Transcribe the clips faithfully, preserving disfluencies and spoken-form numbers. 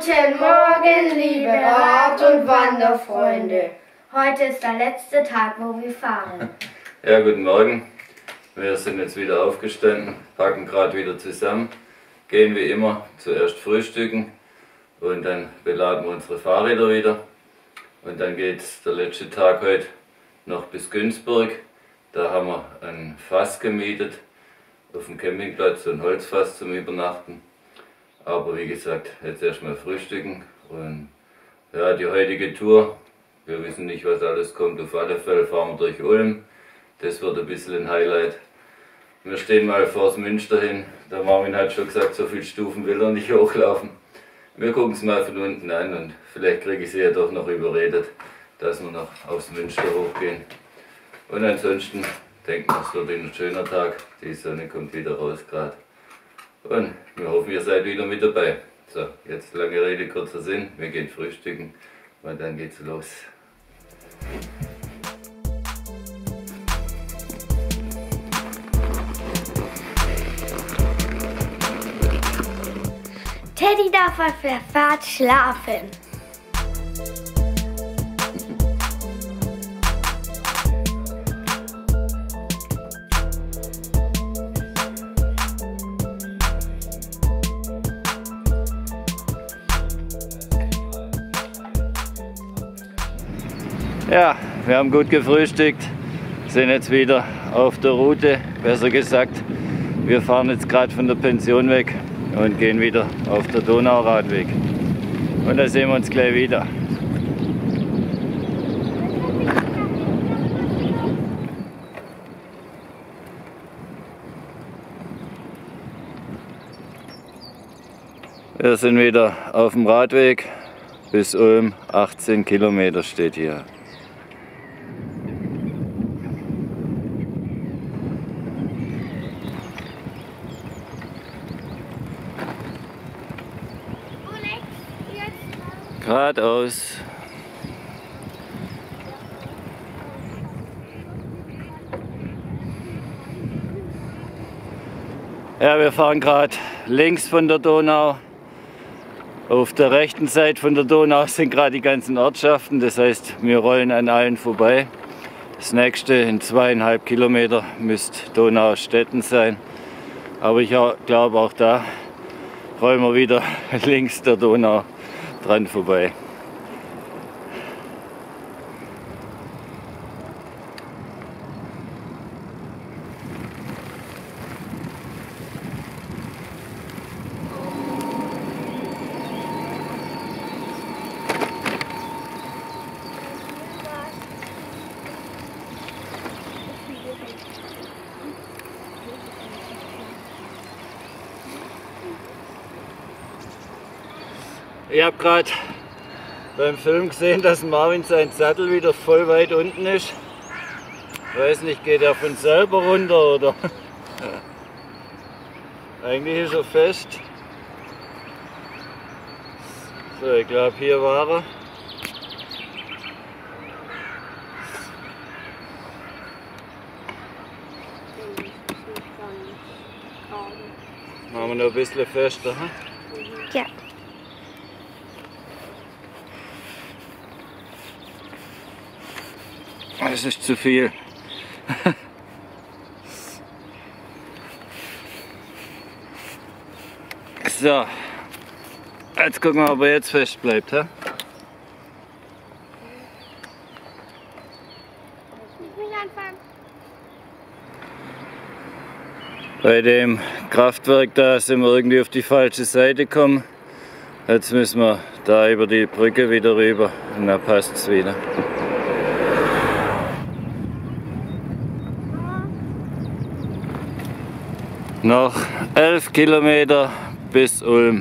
Guten Morgen, liebe Rad- und Wanderfreunde. Heute ist der letzte Tag, wo wir fahren. Ja, guten Morgen. Wir sind jetzt wieder aufgestanden, packen gerade wieder zusammen, gehen wie immer zuerst frühstücken und dann beladen wir unsere Fahrräder wieder. Und dann geht der letzte Tag heute noch bis Günzburg. Da haben wir ein Fass gemietet auf dem Campingplatz, so ein Holzfass zum Übernachten. Aber wie gesagt, jetzt erstmal frühstücken und ja, die heutige Tour, wir wissen nicht, was alles kommt. Auf alle Fälle fahren wir durch Ulm, das wird ein bisschen ein Highlight. Wir stehen mal vor das Münster hin, der Marvin hat schon gesagt, so viele Stufen will er nicht hochlaufen. Wir gucken es mal von unten an und vielleicht kriege ich sie ja doch noch überredet, dass wir noch aufs Münster hochgehen. Und ansonsten denken wir, es wird ein schöner Tag, die Sonne kommt wieder raus gerade. Und wir hoffen, ihr seid wieder mit dabei. So, jetzt lange Rede, kurzer Sinn, wir gehen frühstücken und dann geht's los. Teddy darf auf der Fahrt schlafen. Ja, wir haben gut gefrühstückt, sind jetzt wieder auf der Route, besser gesagt, wir fahren jetzt gerade von der Pension weg und gehen wieder auf der Donauradweg. Und da sehen wir uns gleich wieder. Wir sind wieder auf dem Radweg bis Ulm, achtzehn Kilometer steht hier. Geradeaus. Ja, wir fahren gerade links von der Donau. Auf der rechten Seite von der Donau sind gerade die ganzen Ortschaften, das heißt, wir rollen an allen vorbei. Das nächste in zweieinhalb Kilometer müsste Donaustetten sein. Aber ich glaube, auch da rollen wir wieder links der Donau dran vorbei. Ich habe gerade beim Film gesehen, dass Marvin sein Sattel wieder voll weit unten ist. Ich weiß nicht, geht er von selber runter oder? Eigentlich ist er fest. So, ich glaube, hier war er. Machen wir noch ein bisschen fester. Hm? Ja. Das ist zu viel. So, jetzt gucken wir, ob er jetzt fest bleibt. He? Bei dem Kraftwerk da sind wir irgendwie auf die falsche Seite gekommen. Jetzt müssen wir da über die Brücke wieder rüber und dann passt es wieder. Noch elf Kilometer bis Ulm.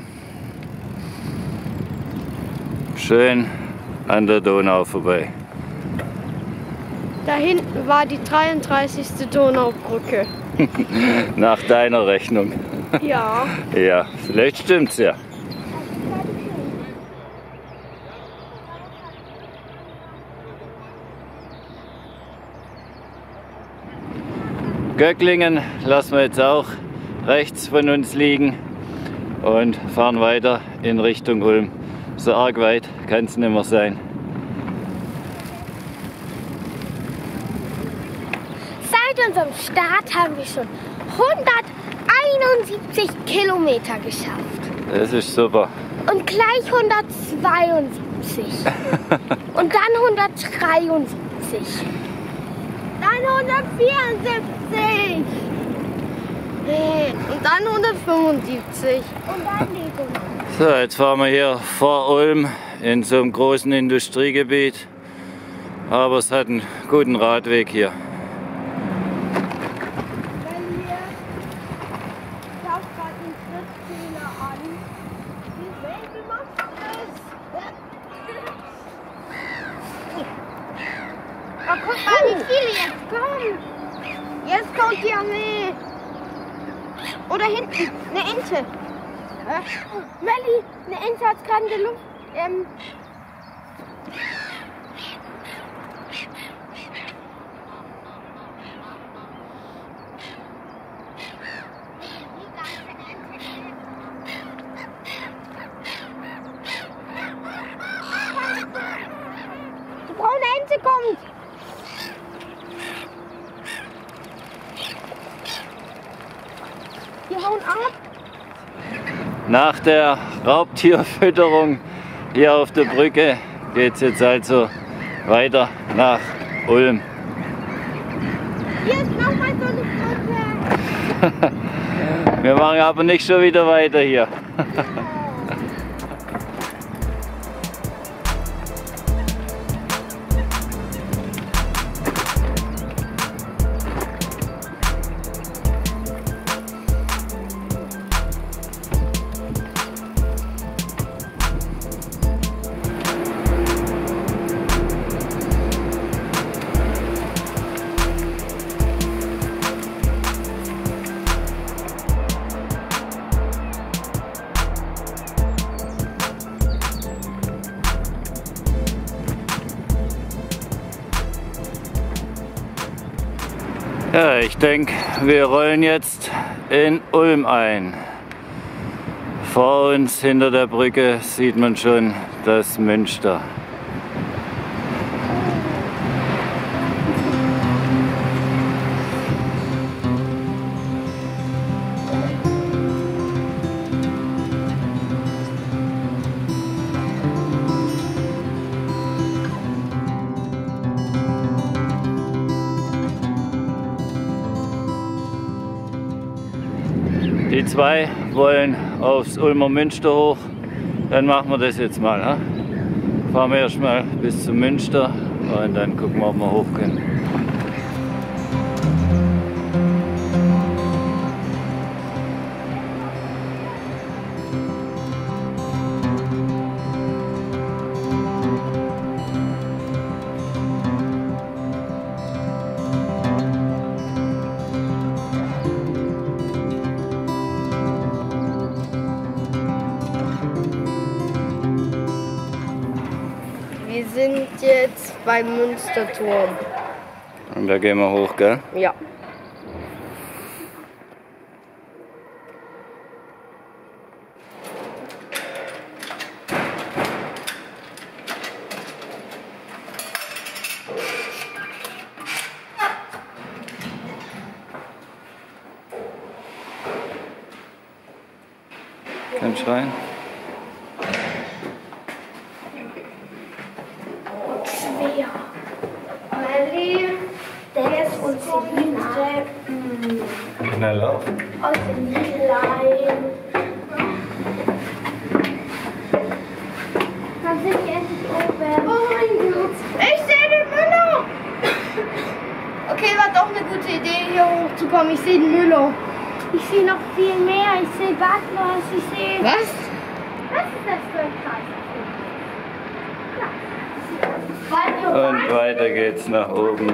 Schön an der Donau vorbei. Da hinten war die dreiunddreißigste Donaubrücke. Nach deiner Rechnung. Ja. Ja, vielleicht stimmt's ja. Göcklingen lassen wir jetzt auch rechts von uns liegen und fahren weiter in Richtung Ulm. So arg weit kann es nicht mehr sein. Seit unserem Start haben wir schon hunderteinundsiebzig Kilometer geschafft. Das ist super. Und gleich hundertzweiundsiebzig. Und dann hundertdreiundsiebzig. Dann hundertvierundsiebzig. Und dann hundertfünfundsiebzig. Und dann Lego. So, jetzt fahren wir hier vor Ulm in so einem großen Industriegebiet. Aber es hat einen guten Radweg hier. Oh, guck mal, wie viele jetzt kommen. Jetzt kommt die Armee. Oder hinten, eine Ente. Äh, Melli, eine Ente hat gerade in der Luft. Ähm, die braune Ente kommt. Die hauen ab. Nach der Raubtierfütterung hier auf der Brücke geht es jetzt also weiter nach Ulm. Hier ist nochmal so eine Brücke. Wir machen aber nicht schon wieder weiter hier. Ja, ich denke, wir rollen jetzt in Ulm ein. Vor uns hinter der Brücke sieht man schon das Münster. Die zwei wollen aufs Ulmer Münster hoch, dann machen wir das jetzt mal. Ne? Fahren wir erstmal bis zum Münster und dann gucken wir, ob wir hoch können. Wir sind jetzt beim Münsterturm. Und da gehen wir hoch, gell? Ja. Kannst rein. Schwer. Melli, der ist unsere Liebste. Schnell auf. Aus dem Kleinen. Dann sind wir endlich oben. Oh mein Gott. Ich sehe den Müller. Okay, war doch eine gute Idee, hier hochzukommen. Ich sehe den Müller. Ich sehe noch viel mehr. Ich sehe Badlos. Ich sehe... Was? Was ist das für ein Kreis? Und weiter geht's nach oben.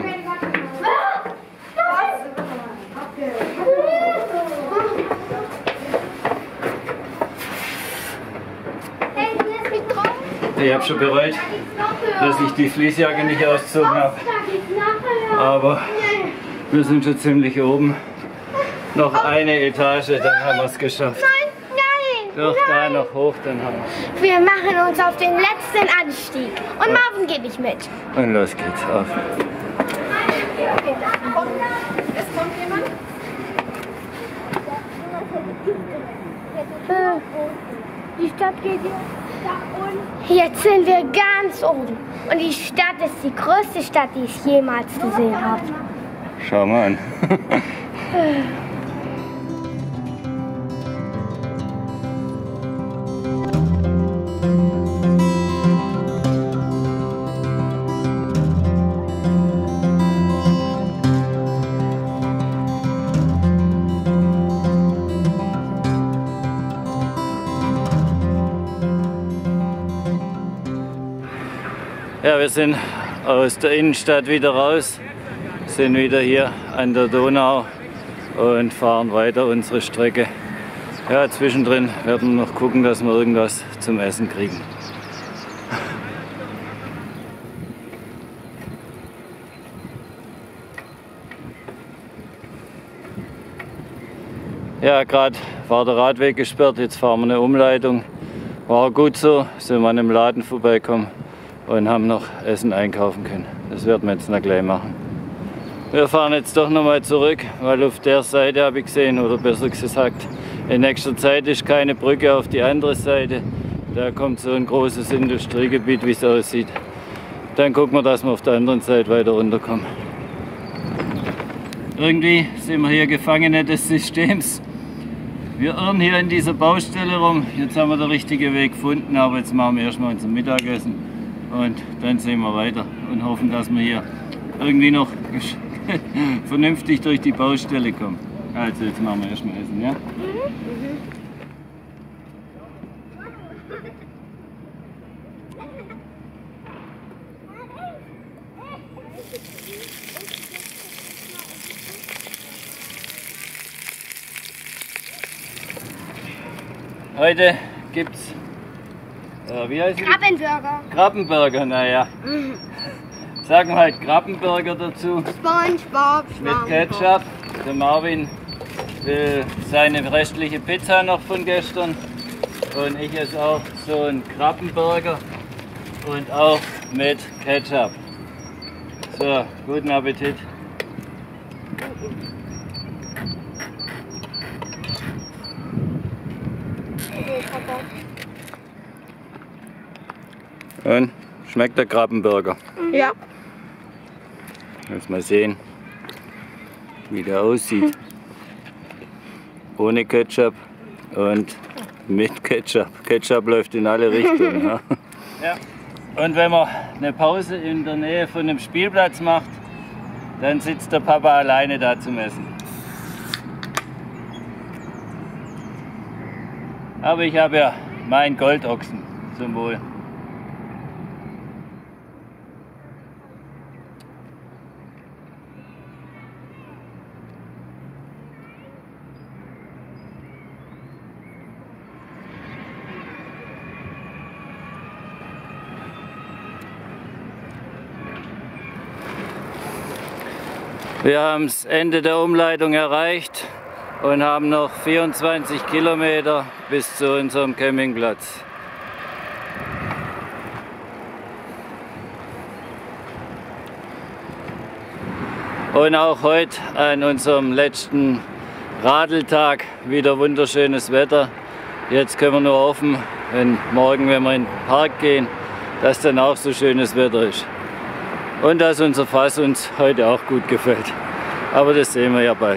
Ich habe schon bereut, dass ich die Fließjacke nicht ausgezogen habe. Aber wir sind schon ziemlich oben. Noch eine Etage, dann haben wir es geschafft. Nein, nein! Doch, da noch hoch, dann haben wir. Wir machen uns auf den letzten Anstieg. Und Marvin geht nicht mit. Und los geht's auf. Okay, da kommt, es kommt jemand. Äh, die Stadt geht hier da unten. Jetzt sind wir ganz oben. Und die Stadt ist die größte Stadt, die ich jemals gesehen habe. Schau mal an. Ja, wir sind aus der Innenstadt wieder raus, sind wieder hier an der Donau und fahren weiter unsere Strecke. Ja, zwischendrin werden wir noch gucken, dass wir irgendwas zum Essen kriegen. Ja, gerade war der Radweg gesperrt, jetzt fahren wir eine Umleitung. War gut so, sind wir an einem Laden vorbeikommen und haben noch Essen einkaufen können. Das werden wir jetzt noch gleich machen. Wir fahren jetzt doch noch mal zurück, weil auf der Seite habe ich gesehen, oder besser gesagt, in nächster Zeit ist keine Brücke auf die andere Seite. Da kommt so ein großes Industriegebiet, wie es aussieht. Dann gucken wir, dass wir auf der anderen Seite weiter runterkommen. Irgendwie sind wir hier Gefangene des Systems. Wir irren hier in dieser Baustelle rum. Jetzt haben wir den richtigen Weg gefunden, aber jetzt machen wir erstmal unser Mittagessen. Und dann sehen wir weiter und hoffen, dass wir hier irgendwie noch vernünftig durch die Baustelle kommen. Also jetzt machen wir erstmal Essen, ja? Mhm. Heute gibt's Äh, wie heißt Krabbenburger. Krabbenburger, naja. Mhm. Sagen wir halt Krabbenburger dazu. SpongeBob, mit Ketchup. Der Marvin will seine restliche Pizza noch von gestern. Und ich esse auch so einen Krabbenburger. Und auch mit Ketchup. So, guten Appetit. Und schmeckt der Krabbenburger? Ja. Jetzt mal sehen, wie der aussieht. Ohne Ketchup und mit Ketchup. Ketchup läuft in alle Richtungen. Ja. Ja. Und wenn man eine Pause in der Nähe von einem Spielplatz macht, dann sitzt der Papa alleine da zum Essen. Aber ich habe ja meinen Goldochsen zum Wohl. Wir haben das Ende der Umleitung erreicht und haben noch vierundzwanzig Kilometer bis zu unserem Campingplatz. Und auch heute an unserem letzten Radeltag wieder wunderschönes Wetter. Jetzt können wir nur hoffen, wenn morgen, wenn wir in den Park gehen, dass dann auch so schönes Wetter ist. Und dass unser Fass uns heute auch gut gefällt. Aber das sehen wir ja bald.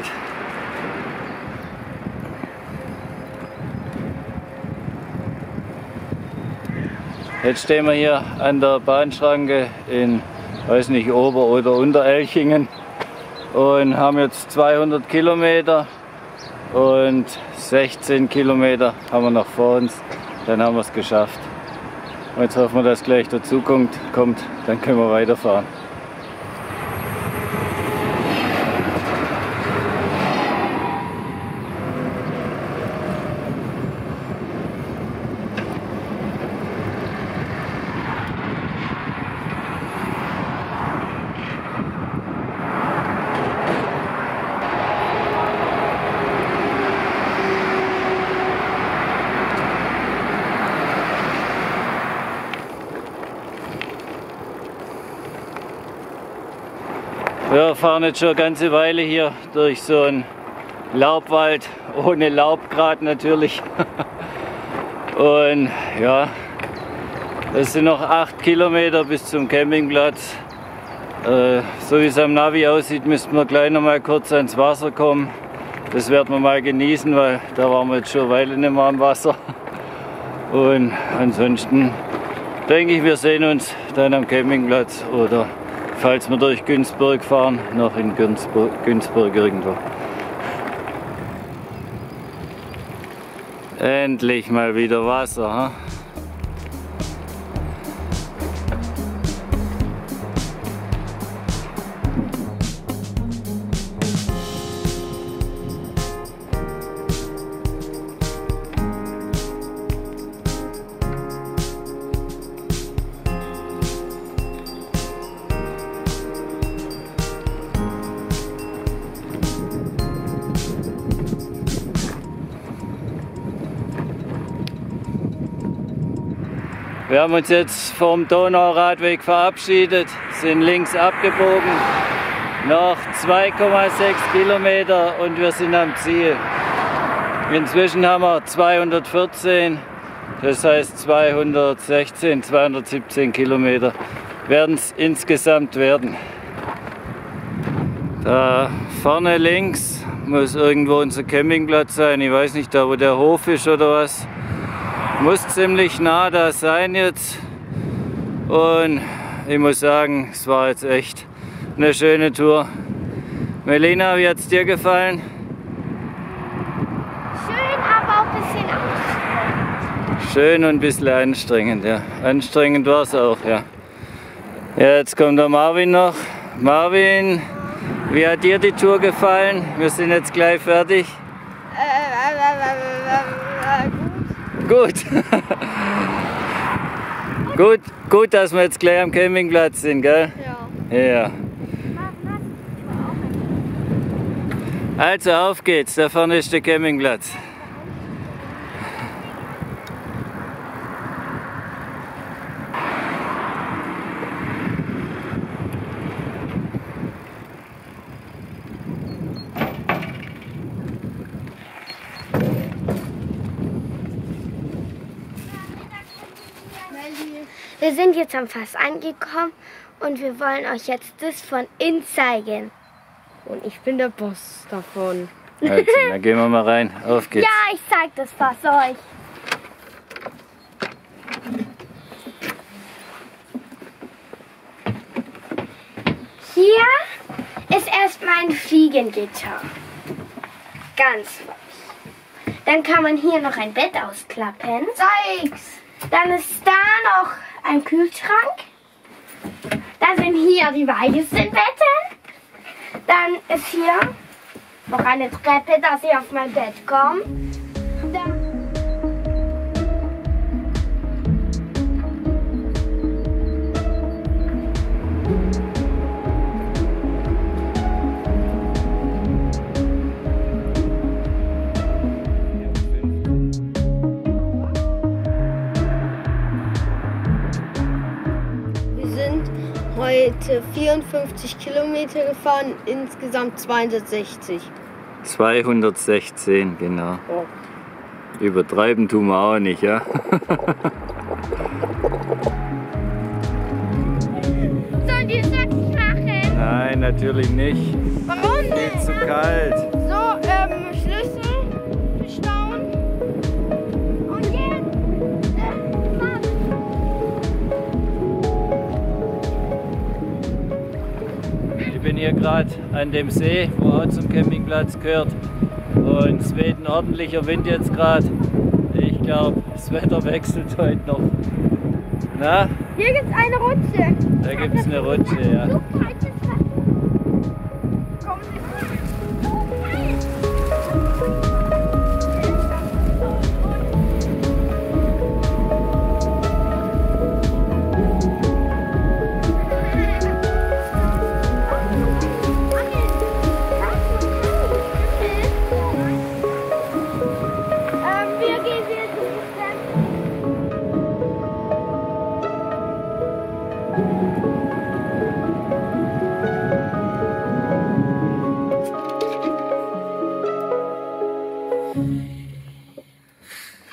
Jetzt stehen wir hier an der Bahnschranke in, weiß nicht, Ober- oder Unterelchingen und haben jetzt zweihundert Kilometer und sechzehn Kilometer haben wir noch vor uns. Dann haben wir es geschafft. Und jetzt hoffen wir, dass gleich dazu kommt, kommt, dann können wir weiterfahren. Wir fahren jetzt schon eine ganze Weile hier durch so einen Laubwald, ohne Laub gerade natürlich. Und ja, es sind noch acht Kilometer bis zum Campingplatz. Äh, so wie es am Navi aussieht, müssten wir gleich noch mal kurz ans Wasser kommen. Das werden wir mal genießen, weil da waren wir jetzt schon eine Weile nicht mehr am Wasser. Und ansonsten denke ich, wir sehen uns dann am Campingplatz oder falls wir durch Günzburg fahren, noch in Günzburg, Günzburg irgendwo. Endlich mal wieder Wasser, ha? Wir haben uns jetzt vom Donauradweg verabschiedet, sind links abgebogen, noch zwei Komma sechs Kilometer und wir sind am Ziel. Inzwischen haben wir zweihundertvierzehn, das heißt zweihundertsechzehn, zweihundertsiebzehn Kilometer werden es insgesamt werden. Da vorne links muss irgendwo unser Campingplatz sein, ich weiß nicht, da wo der Hof ist oder was. Muss ziemlich nah da sein jetzt und ich muss sagen, es war jetzt echt eine schöne Tour. Melina, wie hat es dir gefallen? Schön, aber auch ein bisschen anstrengend. Schön und ein bisschen anstrengend, ja. Anstrengend war es auch, ja. Ja, jetzt kommt der Marvin noch. Marvin, wie hat dir die Tour gefallen? Wir sind jetzt gleich fertig. Äh, äh, äh, äh, äh, Gut. gut, gut, dass wir jetzt gleich am Campingplatz sind, gell? Ja. Ja. Also auf geht's, da vorne ist der Campingplatz. Wir sind jetzt am Fass angekommen und wir wollen euch jetzt das von innen zeigen. Und ich bin der Boss davon. Also, dann gehen wir mal rein. Auf geht's. Ja, ich zeig das Fass euch. Hier ist erstmal ein Fliegengitter. Ganz weich. Dann kann man hier noch ein Bett ausklappen. Zeig's! Dann ist da noch ein Kühlschrank. Dann sind hier die weichsten Betten. Dann ist hier noch eine Treppe, dass ihr auf mein Bett kommt. Dann heute vierundfünfzig Kilometer gefahren, insgesamt zweihundertsechzig. zweihundertsechzehn, genau. Oh. Übertreiben tun wir auch nicht, ja? Sollen wir es wirklich machen? Nein, natürlich nicht. Warum Viel nicht? zu kalt. So, ähm, Schlüssel verstauen. Und jetzt, äh, Mann. Ich bin hier gerade an dem See, wo auch zum Campingplatz gehört. Und es weht ein ordentlicher Wind jetzt gerade. Ich glaube, das Wetter wechselt heute noch. Na? Hier gibt es eine Rutsche. Da gibt es eine Rutsche, ja. So kaltes Wasser. Komm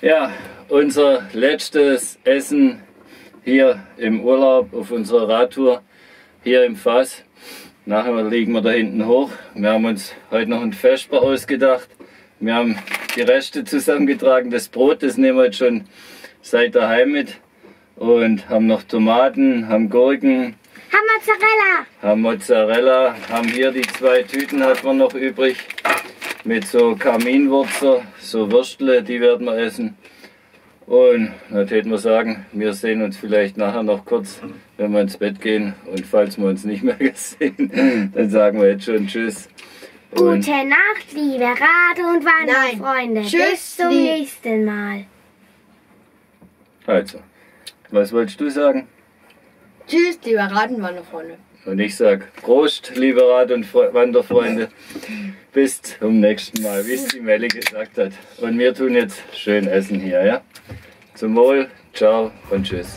Ja, unser letztes Essen hier im Urlaub auf unserer Radtour hier im Fass. Nachher liegen wir da hinten hoch. Wir haben uns heute noch ein Vesper ausgedacht. Wir haben die Reste zusammengetragen. Das Brot, das nehmen wir jetzt schon seit daheim mit. Und haben noch Tomaten, haben Gurken. Haben Mozzarella. Haben Mozzarella. Haben hier die zwei Tüten hat man noch übrig. Mit so Kaminwurzel, so Würstle, die werden wir essen. Und dann täten wir sagen, wir sehen uns vielleicht nachher noch kurz, wenn wir ins Bett gehen. Und falls wir uns nicht mehr sehen, dann sagen wir jetzt schon Tschüss. Und Gute Nacht, liebe Rad- und Wanderfreunde. Tschüss, Bis zum lieb. nächsten Mal. also, was wolltest du sagen? Tschüss, liebe Rad- und Wanderfreunde. Und ich sag Prost, liebe Rad- und Fre- Wanderfreunde. Bis zum nächsten Mal, wie es die Melli gesagt hat. Und wir tun jetzt schön essen hier, ja? Zum Wohl, ciao und tschüss.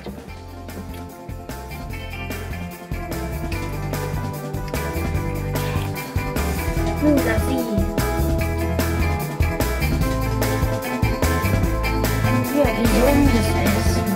Wunderbar. Ja, gesundes Essen.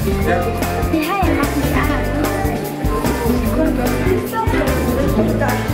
Die Haie machen die Arme.